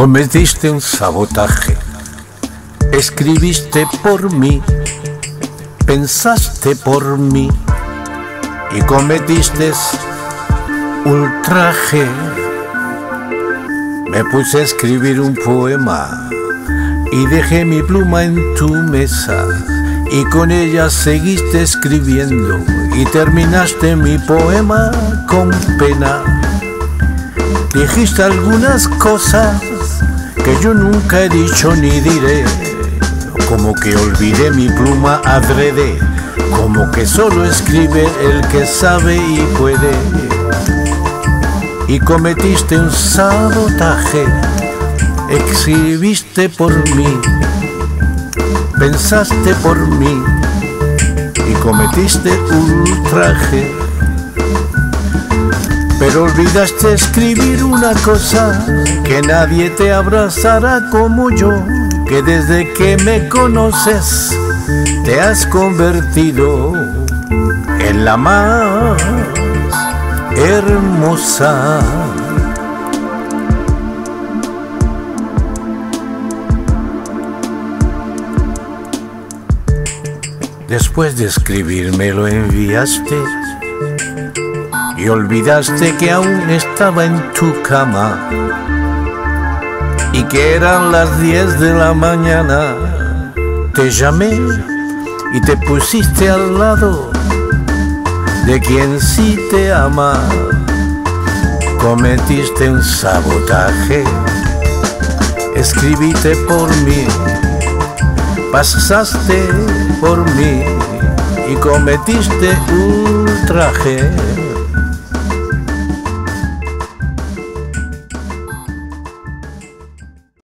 Cometiste un sabotaje, escribiste por mí, pensaste por mí y cometiste ultraje. Me puse a escribir un poema y dejé mi pluma en tu mesa y con ella seguiste escribiendo y terminaste mi poema con pena. Dijiste algunas cosas que yo nunca he dicho ni diré, como que olvidé mi pluma adrede, como que solo escribe el que sabe y puede. Y cometiste un sabotaje, escribiste por mí, pensaste por mí y cometiste ultraje. Pero olvidaste escribir una cosa, que nadie te abrazará como yo, que desde que me conoces te has convertido en la más hermosa. Después de escribirme lo enviaste y olvidaste que aún estaba en tu cama y que eran las 10 de la mañana. Te llamé y te pusiste al lado de quien sí te ama. Cometiste un sabotaje, escribiste por mí, pasaste por mí y cometiste ultraje.